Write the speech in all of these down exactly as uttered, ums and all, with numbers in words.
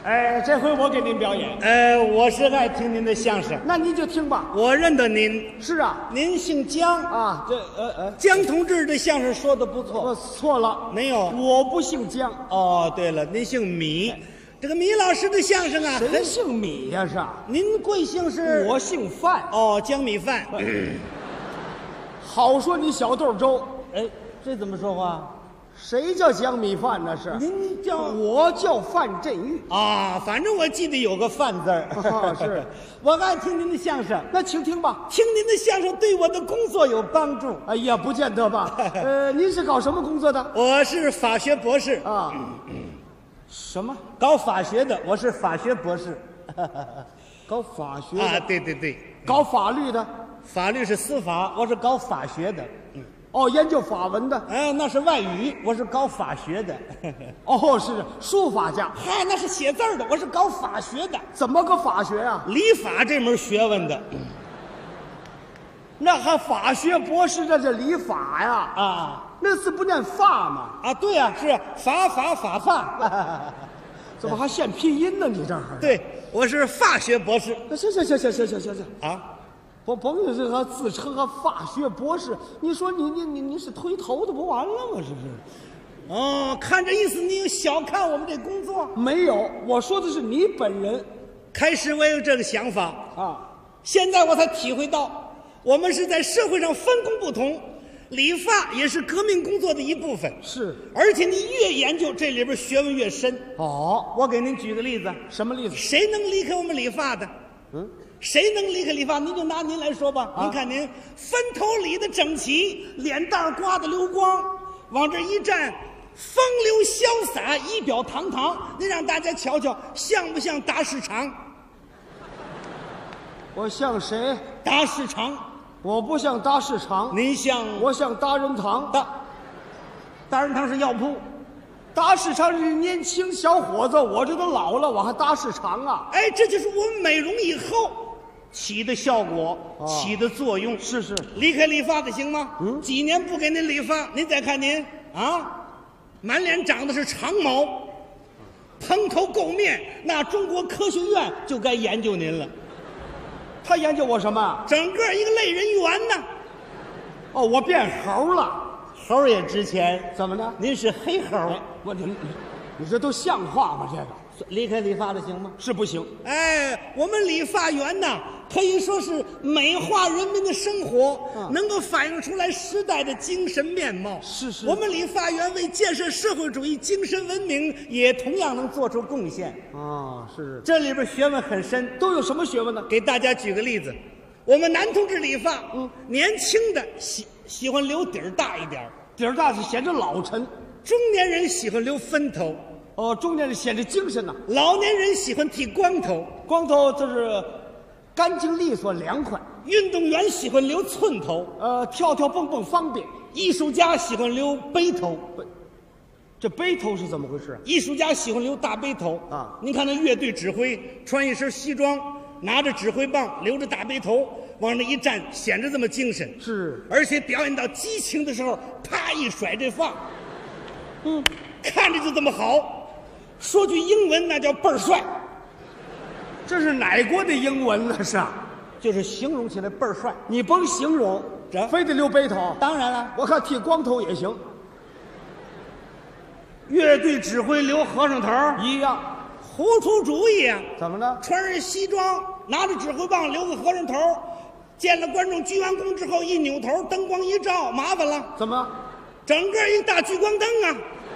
哎，这回我给您表演， 呃，我是爱听您的相声， 那您就听吧。 我认得您， 是啊， 您姓姜啊，这呃呃， 姜同志的相声说的不错。 我错了， 没有？ 我不姓姜。 哦，对了，您姓米，这个米老师的相声啊， 谁姓米呀？是啊， 您贵姓是？ 我姓范。 哦，姜米饭。 好说你小豆粥， 哎，这怎么说话？ 谁叫姜米饭呢？是您叫我叫范振玉啊，反正我记得有个范字儿。 啊是， 我爱听您的相声， 那请听吧。 听您的相声对我的工作有帮助。 哎呀，不见得吧？呃，您是搞什么工作的？ 我是法学博士啊。什么？ 搞法学的，我是法学博士。 搞法学的啊，对对对， 搞法律的。 法律是司法，我是搞法学的。 哦，研究法文的。 哎，那是外语，我是搞法学的。 哦，是书法家。 嗨，那是写字儿的，我是搞法学的。 怎么个法学啊？ 理法这门学问的。 那还法学博士，这是理法呀？ 啊， 那字不念法吗？ 啊，对呀、啊，是法法法法。 怎么还现拼音呢？你这儿？ 对，我是法学博士。 行行行行行行行行啊！ 甭甭这个自称个法学博士，你说你你你你是推头的不完了吗？是不是？ 哦，看这意思，你有小看我们这工作？ 没有，我说的是你本人。 开始我有这个想法啊， 现在我才体会到，我们是在社会上分工不同，理发也是革命工作的一部分。 是， 而且你越研究这里边学问越深。 哦， 我给您举个例子。 什么例子？ 谁能离开我们理发的？ 嗯。 谁能离开理发？您就拿您来说吧。 啊、 您看您分头理的整齐，脸蛋刮的溜光，往这一站，风流潇洒，仪表堂堂。您让大家瞧瞧，像不像大市场？ 我像谁？ 大市场。 我不像大市场。 您像？ 我像大人堂。 大大人堂是药铺。 大市场是年轻小伙子，我这都老了，我还大市场啊？ 哎，这就是我们美容以后起的效果，哦、起的作用。 是是， 离开理发的行吗？ 嗯， 几年不给您理发，您再看您啊，满脸长的是长毛，蓬头垢面，那中国科学院就该研究您了。 他研究我什么？ 整个一个类人猿呢。 哦，我变猴了。 猴也值钱。 怎么呢？ 您是黑猴。 哎、我你你你这都像话吗？这个离开理发的行吗？ 是不行。 哎，我们理发园呐，可以说是美化人民的生活，嗯、能够反映出来时代的精神面貌。 是是， 我们理发园为建设社会主义精神文明，也同样能做出贡献。 啊，是。 这里边学问很深， 都有什么学问呢？ 给大家举个例子，我们男同志理发， 嗯， 年轻的喜喜欢留底儿大一点， 底儿大是显着老成； 中年人喜欢留分头。 哦，中年人显着精神呐、啊， 老年人喜欢剃光头， 光头就是干净利索凉快。 运动员喜欢留寸头， 呃，跳跳蹦蹦方便。 艺术家喜欢留背头， 这背头是怎么回事？ 艺术家喜欢留大背头啊！ 您看那乐队指挥穿一身西装，拿着指挥棒，留着大背头，往那一站，显得这么精神。 是， 而且表演到激情的时候，啪一甩这发， 嗯， 看着就这么好。说句英文，那叫倍儿帅。 这是哪国的英文呢？是啊， 就是形容起来倍儿帅。 你甭形容， 这非得留背头。 当然了， 我看剃光头也行。 乐队指挥留和尚头一样， 胡出主意啊！ 怎么了？ 穿着西装，拿着指挥棒，留个和尚头，见了观众鞠完躬之后一扭头，灯光一照，麻烦了。 怎么？ 整个一大聚光灯啊！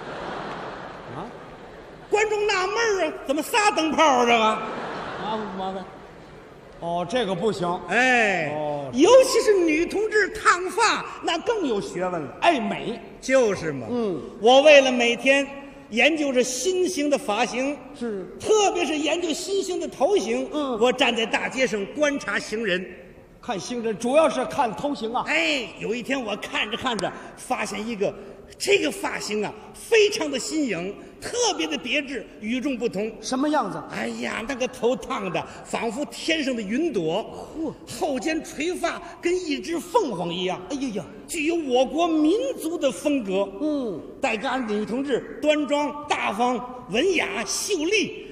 观众纳闷儿啊，怎么仨灯泡啊？这个麻烦不麻烦？ 哦，这个不行。 哎， 哦， 尤其是女同志烫发，那更有学问了。 爱美， 就是嘛。 嗯， 我为了每天研究着新型的发型， 是， 特别是研究新型的头型。 嗯， 我站在大街上观察行人， 看行人，主要是看头型啊。 哎，有一天我看着看着，发现一个这个发型啊，非常的新颖。特别的别致，与众不同。 什么样子？ 哎呀，那个头烫的仿佛天上的云朵， 嚯， 后肩垂发跟一只凤凰一样。 哎呀呀， 具有我国民族的风格。 嗯， 带个女同志端庄大方、文雅、秀丽，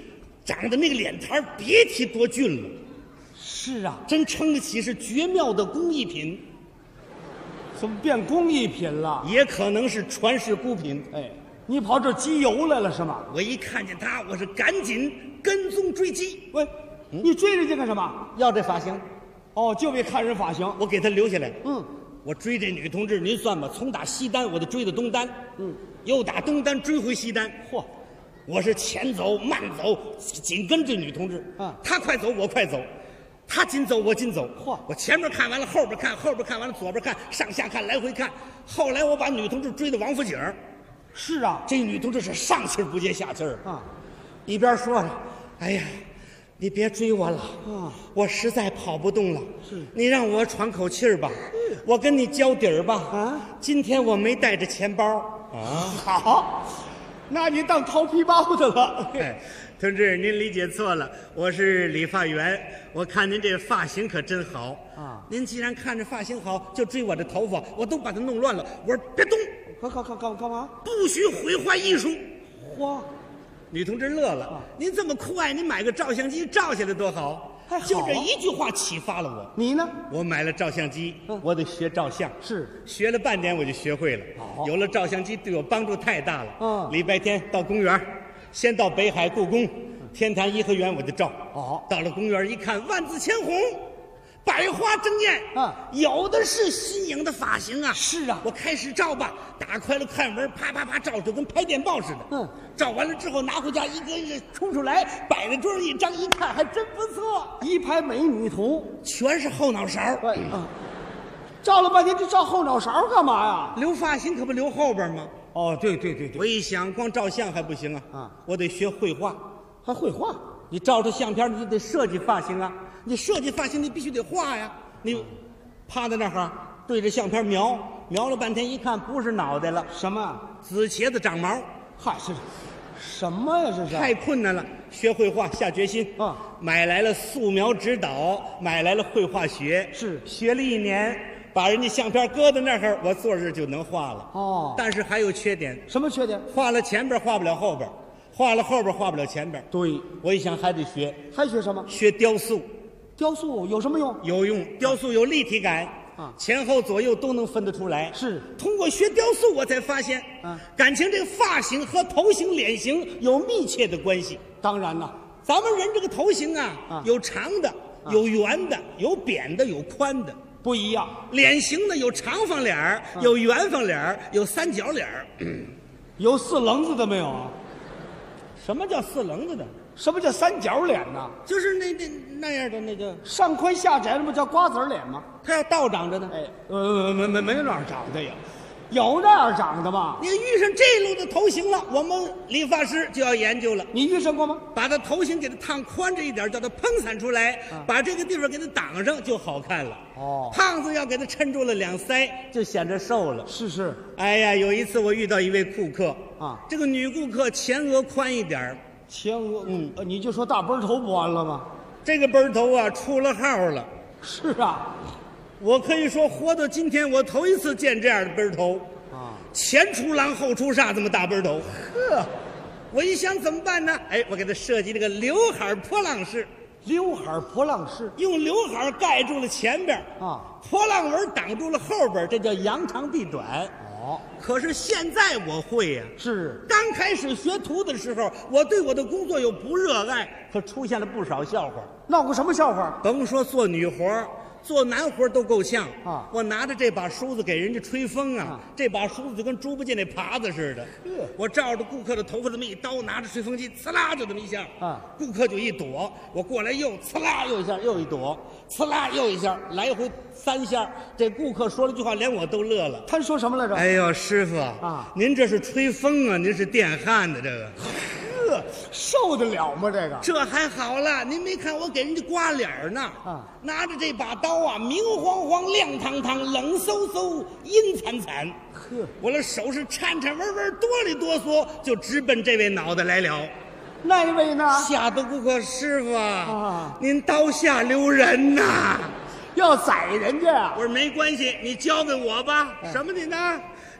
长得那个脸盘别提多俊了， 是啊， 真称得起是绝妙的工艺品， 怎么变工艺品了？ 也可能是传世孤品。 哎，你跑这儿集邮来了是吗？ 我一看见他，我是赶紧跟踪追击。 喂，你追人家干什么？ 要这发型， 哦，就为看人发型。 我给他留下来。 嗯， 我追这女同志，您算吧，从打西单我就追到东单，嗯，又打东单追回西单。 嚯， 我是前走慢走，紧跟这女同志。 嗯她快走我快走，她紧走我紧走。 嚯， 我前面看完了，后边看，后边看完了，左边看，上下看，来回看。后来我把女同志追到王府井。 是啊， 这女同志是上气儿不接下气儿啊， 一边说着：“哎呀，你别追我了啊， 我实在跑不动了。 是你让我喘口气儿吧，我跟你交底儿吧。 啊， 今天我没带着钱包啊。 好，那你当掏皮包的了。 哎，同志，您理解错了，我是理发员。我看您这发型可真好啊！ 您既然看着发型好，就追我的头发，我都把它弄乱了。我说别动， 干干干干干嘛？ 不许毁坏艺术。 嚯， 女同志乐了， 啊您这么酷爱，您买个照相机照下来多好。 还好就这一句话启发了我。 你呢？ 我买了照相机， 嗯我得学照相。 是学了半年我就学会了。 好有了照相机对我帮助太大了。 嗯礼拜天到公园，先到北海故宫、天坛颐和园我就照。 哦到了公园一看，万紫千红，百花争艳。 嗯有的是新颖的发型啊。 是啊我开始照吧，打开了看文，啪啪啪照，就跟拍电报似的。 嗯， 照完了之后拿回家一个一个冲出来，摆在桌上一张，一看还真不错， 一排美女图。 全是后脑勺。 对啊，照了半天，就照后脑勺干嘛呀？ 留发型可不留后边吗？ 哦，对对对我一想，光照相还不行啊， 啊我得学绘画。 还会画。 你照着相片，你就得设计发型啊。你设计发型，你必须得画呀。你趴在那儿对着相片描，描了半天，一看不是脑袋了， 什么？ 紫茄子长毛， 嗨，是什么呀？这是太困难了。学绘画，下决心啊买来了素描指导，买来了绘画学， 是学了一年，把人家相片搁在那儿，我坐这儿就能画了。 哦但是还有缺点， 什么缺点？ 画了前边画不了后边，画了后边画不了前边。 对， 我一想还得学还学什么？ 学雕塑， 雕塑有什么用？ 有用。雕塑有立体感啊前后左右都能分得出来。 是通过学雕塑，我才发现， 啊感情这个发型和头型、脸型有密切的关系。 当然了， 咱们人这个头型啊， 啊有长的，有圆的，有扁的，有宽的。 不一样。 脸型呢，有长方脸儿，有圆方脸儿，有三角脸儿。 有四棱子的没有啊？ 什么叫四棱子的？ 什么叫三角脸呢？ 就是那那那样的那个， 上宽下窄，那不叫瓜子儿脸吗？ 它要倒长着呢。 哎，呃，没没没那样长的呀，有那样长的吗？ 你遇上这路的头型了，我们理发师就要研究了， 你遇上过吗？ 把它头型给它烫宽这一点，叫它喷散出来，把这个地方给它挡上就好看了。 哦胖子要给它抻住了两腮，就显着瘦了。 是是哎呀，有一次我遇到一位顾客啊这个女顾客前额宽一点儿， 前额，嗯，呃你就说大奔头不完了吗？ 这个奔头啊出了号了。 是啊， 我可以说活到今天，我头一次见这样的奔头啊， 前出狼后出煞，这么大奔头。 呵， 我一想怎么办呢？哎，我给他设计这个刘海波浪式， 刘海波浪式用刘海盖住了前边啊， 波浪纹挡住了后边，这叫扬长避短。 哦， 可是现在我会呀、 是刚开始学徒的时候，我对我的工作又不热爱，可出现了不少笑话。 闹过什么笑话？ 甭说做女活儿做男活儿都够呛啊我拿着这把梳子给人家吹风啊， 啊这把梳子就跟猪八戒那耙子似的。 呵我照着顾客的头发这么一刀，拿着吹风机，呲啦就这么一下啊顾客就一躲，我过来又呲啦又一下，又一躲，呲啦又一下，来回三下。这顾客说了句话，连我都乐了。 他说什么来着？ 哎呦，师傅啊您这是吹风啊，您是电焊的这个。 呵，受得了吗？这个这还好了，您没看我给人家刮脸儿呢？ 啊， 拿着这把刀啊，明晃晃、亮堂堂、冷飕飕、阴惨惨。 呵， 我的手是颤颤巍巍、哆里哆嗦，就直奔这位脑袋来了。 那位呢？ 吓得顾客师傅啊您刀下留人呐！ 要宰人家呀我？说没关系，你交给我吧。 嗯什么你呢？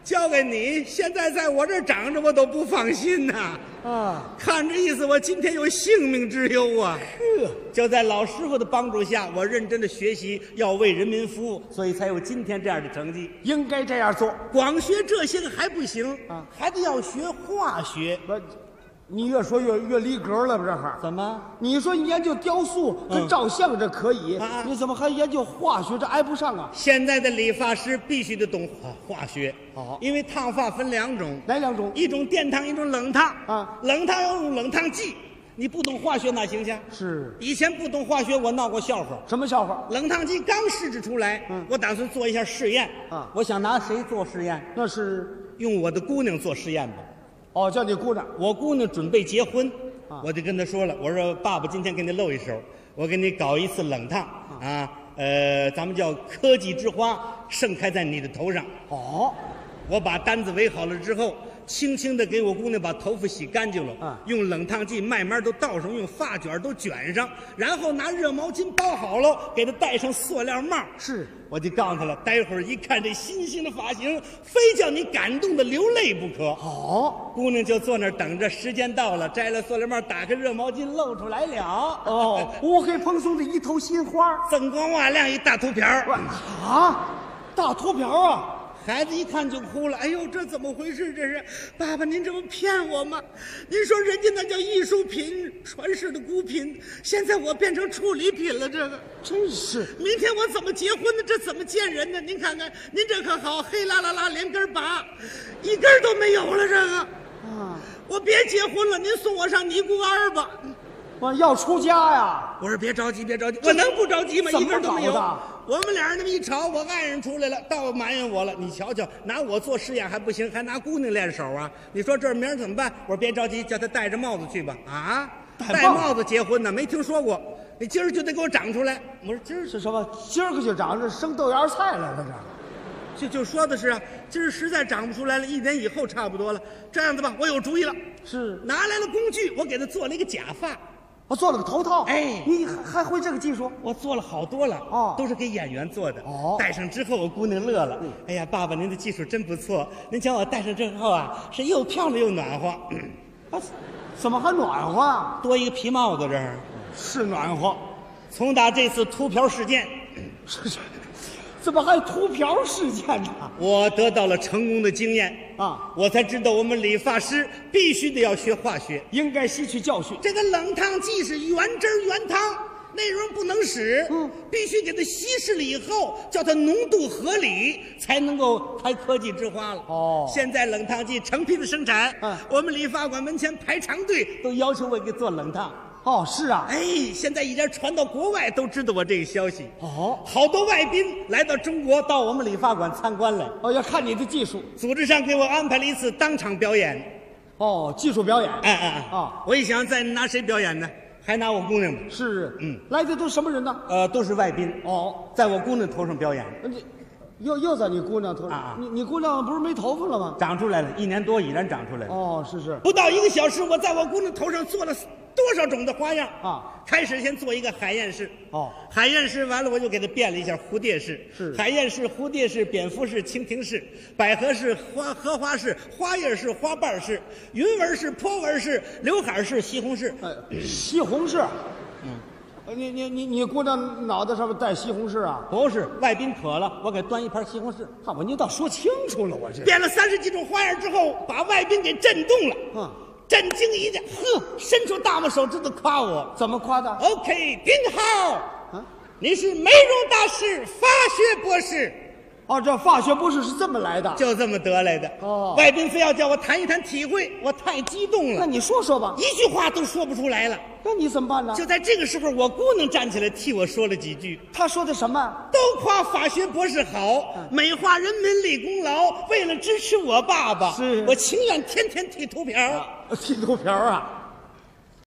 交给你，现在在我这儿长着，我都不放心呐。 啊， 看这意思，我今天有性命之忧啊！ 呵， 就在老师傅的帮助下，我认真的学习，要为人民服务，所以才有今天这样的成绩。 应该这样做。 光学这些个还不行啊， 还得要学化学。 不，你越说越越离格了，这哈？ 怎么？ 你说你研究雕塑跟照相这可以， 啊你怎么还研究化学？这挨不上啊？ 现在的理发师必须得懂化化学， 好因为烫发分两种， 哪两种？ 一种电烫，一种冷烫。 啊， 冷烫要用冷烫剂，你不懂化学哪行去？ 是以前不懂化学，我闹过笑话。 什么笑话？ 冷烫剂刚试制出来， 嗯我打算做一下试验。 啊我想拿谁做实验？ 那是用我的姑娘做实验吧。 哦，叫你姑娘我姑娘准备结婚， 啊我就跟她说了，我说爸爸今天给你露一手，我给你搞一次冷烫啊，呃，咱们叫科技之花盛开在你的头上。 哦， 我把单子围好了之后，轻轻地给我姑娘把头发洗干净了， 啊用冷烫剂慢慢都倒上，用发卷都卷上，然后拿热毛巾包好了，给她戴上塑料帽。 是我就告诉她了，待会儿一看这新型的发型，非叫你感动的流泪不可。 好姑娘就坐那儿等着，时间到了，摘了塑料帽，打开热毛巾，露出来了。 哦，乌黑蓬松的一头新花锃光瓦亮一大秃瓢儿。 啊，大秃瓢啊！ 孩子一看就哭了，哎呦，这怎么回事？这是爸爸，您这不骗我吗？您说人家那叫艺术品，传世的孤品，现在我变成处理品了，这个真是明天我怎么结婚呢？这怎么见人呢？您看看，您这可好，黑啦啦啦，连根拔，一根都没有了。这个， 啊， 我别结婚了，您送我上尼姑庵吧。 我要出家呀！ 我说别着急，别着急，我能不着急吗？ 怎么一根都没有搞的。 我们俩人那么一吵，我爱人出来了，倒埋怨我了。你瞧瞧，拿我做试验还不行，还拿姑娘练手啊？你说这明儿怎么办？我说别着急，叫他戴着帽子去吧。啊，戴帽子结婚呢？没听说过。你今儿就得给我长出来。我说今儿是什么？今儿个就长这生豆芽菜来了， 就就说的是啊，今儿实在长不出来了，一年以后差不多了。这样子吧，我有主意了， 这是拿来了工具，我给他做了一个假发。 我做了个头套。 哎你还还会这个技术？ 我做了好多了， 哦都是给演员做的。 哦戴上之后，我姑娘乐了。哎呀，爸爸，您的技术真不错。您瞧我戴上之后啊，是又漂亮又暖和。 啊，怎么还暖和啊？ 多一个皮帽子这儿。 是暖和， 从打这次秃瓢事件， 是是，怎么还秃瓢事件呢？ 我得到了成功的经验啊！ 我才知道我们理发师必须得要学化学。 应该吸取教训。 这个冷烫剂是原汁儿原汤，内容不能使， 嗯， 必须给它稀释了以后，叫它浓度合理，才能够开科技之花了。 哦现在冷烫剂成批的生产， 嗯我们理发馆门前排长队，都要求我给做冷烫。 哦，是啊。 哎，现在已经传到国外，都知道我这个消息。 哦好多外宾来到中国，到我们理发馆参观来。 哦，要看你的技术。 组织上给我安排了一次当场表演。 哦，技术表演。 哎哎哎！ 啊我一想，再拿谁表演呢？还拿我姑娘吧。 是， 嗯， 来的都什么人呢？ 呃，都是外宾。 哦， 在我姑娘头上表演， 你又又在你姑娘头上。 啊你你姑娘不是没头发了吗？ 长出来了，一年多已然长出来了。 哦，是是。 不到一个小时，我在我姑娘头上做了多少种的花样啊！ 开始先做一个海燕式， 哦， 海燕式完了，我就给它变了一下蝴蝶式， 是海燕式、蝴蝶式、蝙蝠式、蜻蜓式、百合式、花荷花式、花叶式、花瓣式、云纹式、坡纹式、刘海式、西红柿。 哎，西红柿。嗯，你你你你姑娘脑袋上面戴西红柿啊？ 不是，外宾渴了，我给端一盘西红柿。 看我你倒说清楚了，我这。 变了三十几种花样之后，把外宾给震动了。 嗯， 震惊一下，呵，伸出大拇手指头夸我。 怎么夸的？ OK，丁浩， 啊， 你是美容大师、法学博士， 哦，这化学博士是这么来的。 就这么得来的。 哦外宾非要叫我谈一谈体会，我太激动了， 那你说说吧。 一句话都说不出来了。 那你怎么办呢？ 就在这个时候，我姑娘站起来替我说了几句， 他说的什么？ 都夸法学博士好，美化人民立功劳。为了支持我爸爸， 是我情愿天天剃秃瓢。 剃秃瓢啊？